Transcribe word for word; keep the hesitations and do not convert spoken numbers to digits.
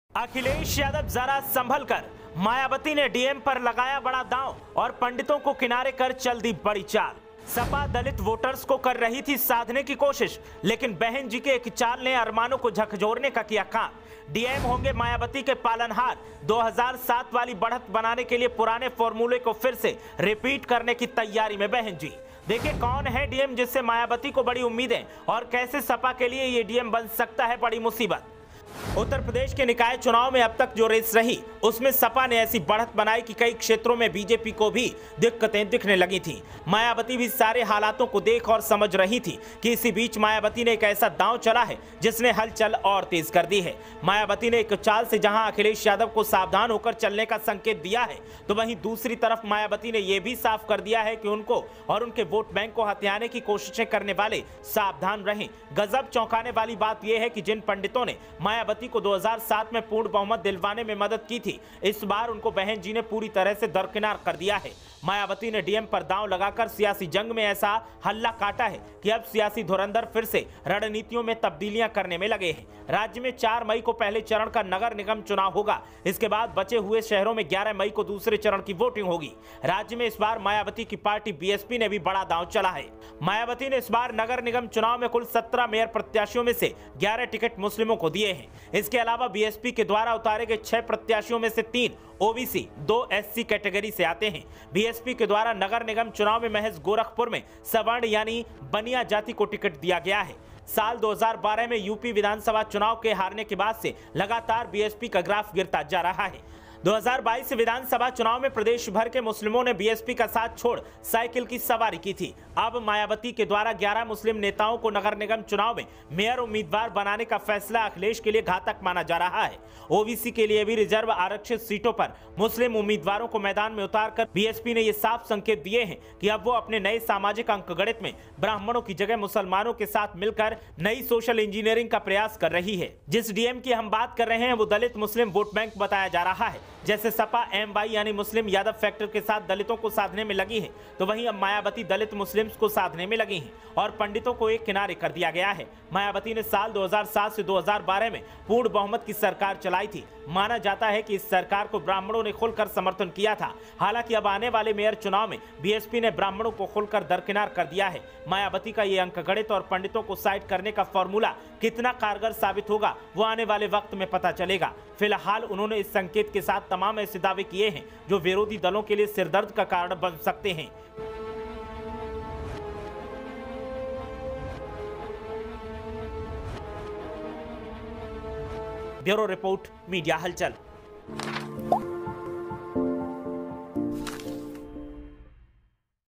अखिलेश यादव जरा संभल कर, मायावती ने डीएम पर लगाया बड़ा दांव और पंडितों को किनारे कर चल दी बड़ी चाल। सपा दलित वोटर्स को कर रही थी साधने की कोशिश, लेकिन बहन जी के एक चाल ने अरमानों को झकझोरने का किया काम। डीएम होंगे मायावती के पालनहार। दो हज़ार सात वाली बढ़त बनाने के लिए पुराने फॉर्मूले को फिर से रिपीट करने की तैयारी में बहन जी। देखिए कौन है डीएम जिससे मायावती को बड़ी उम्मीदें, और कैसे सपा के लिए ये डीएम बन सकता है बड़ी मुसीबत। उत्तर प्रदेश के निकाय चुनाव में अब तक जो रेस रही, उसमें सपा ने ऐसी बढ़त बनाई कि कई क्षेत्रों में बीजेपी को भी दिक्कतें दिखने लगी थी। मायावती भी सारे हालातों को देख और समझ रही थी कि इसी बीच मायावती ने एक ऐसा दांव चला है जिसने हलचल और तेज कर दी है। मायावती ने एक चाल से जहां अखिलेश यादव को सावधान होकर चलने का संकेत दिया है, तो वहीं दूसरी तरफ मायावती ने यह भी साफ कर दिया है कि उनको और उनके वोट बैंक को हथियाने की कोशिशें करने वाले सावधान रहें। गजब चौंकाने वाली बात यह है कि जिन पंडितों ने मायावती को दो हज़ार सात में पूर्ण बहुमत दिलवाने में मदद की थी, इस बार उनको बहन जी ने पूरी तरह से दरकिनार कर दिया है। मायावती ने डीएम पर दांव लगाकर सियासी जंग में ऐसा हल्ला काटा है कि अब सियासी धुरंधर फिर से रणनीतियों में तब्दीलियां करने में लगे हैं। राज्य में चार मई को पहले चरण का नगर निगम चुनाव होगा। इसके बाद बचे हुए शहरों में ग्यारह मई को दूसरे चरण की वोटिंग होगी। राज्य में इस बार मायावती की पार्टी बीएसपी ने भी बड़ा दांव चला है। मायावती ने इस बार नगर निगम चुनाव में कुल सत्रह मेयर प्रत्याशियों में से ग्यारह टिकट मुस्लिमों को दिए हैं। इसके अलावा बीएसपी के द्वारा उतारे गए छह प्रत्याशियों में से तीन ओबीसी, दो एससी कैटेगरी से आते हैं। बीएसपी के द्वारा नगर निगम चुनाव में महज गोरखपुर में सवर्ण यानी बनिया जाति को टिकट दिया गया है। साल दो हज़ार बारह में यूपी विधानसभा चुनाव के हारने के बाद से लगातार बीएसपी का ग्राफ गिरता जा रहा है। दो हज़ार बाईस विधानसभा चुनाव में प्रदेश भर के मुस्लिमों ने बीएसपी का साथ छोड़ साइकिल की सवारी की थी। अब मायावती के द्वारा ग्यारह मुस्लिम नेताओं को नगर निगम चुनाव में मेयर उम्मीदवार बनाने का फैसला अखिलेश के लिए घातक माना जा रहा है। ओबीसी के लिए भी रिजर्व आरक्षित सीटों पर मुस्लिम उम्मीदवारों को मैदान में उतारकर बीएसपी ने ये साफ संकेत दिए हैं कि अब वो अपने नए सामाजिक अंकगणित में ब्राह्मणों की जगह मुसलमानों के साथ मिलकर नई सोशल इंजीनियरिंग का प्रयास कर रही है। जिस डीएम की हम बात कर रहे हैं वो दलित मुस्लिम वोट बैंक बताया जा रहा है। जैसे सपा एम वाई यानी मुस्लिम यादव फैक्टर के साथ दलितों को साधने में लगी है, तो वहीं अब मायावती दलित मुस्लिम्स को साधने में लगी हैं और पंडितों को एक किनारे कर दिया गया है। मायावती ने साल दो हज़ार सात से दो हज़ार बारह में पूर्ण बहुमत की सरकार चलाई थी। माना जाता है कि इस सरकार को ब्राह्मणों ने खुलकर समर्थन किया था। हालांकि अब आने वाले मेयर चुनाव में बीएसपी ने ब्राह्मणों को खुलकर दरकिनार कर दिया है। मायावती का ये अंकगणित और पंडितों को साइड करने का फॉर्मूला कितना कारगर साबित होगा, वो आने वाले वक्त में पता चलेगा। फिलहाल उन्होंने इस संकेत के साथ तमाम ऐसे दावे किए हैं जो विरोधी दलों के लिए सिरदर्द का कारण बन सकते हैं। ब्यूरो रिपोर्ट, मीडिया हलचल।